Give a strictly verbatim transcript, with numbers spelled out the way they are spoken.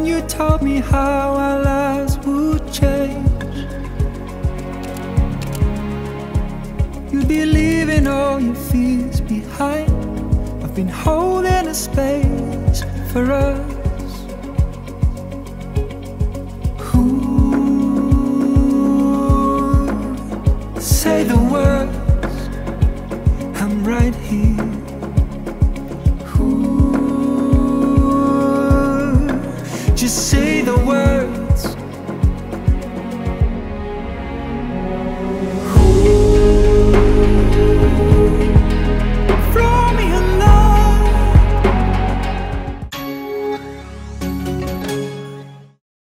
when you told me how our lives would change. You'd be leaving all your fears behind. I've been holding a space for us. Ooh, say the words, I'm right here.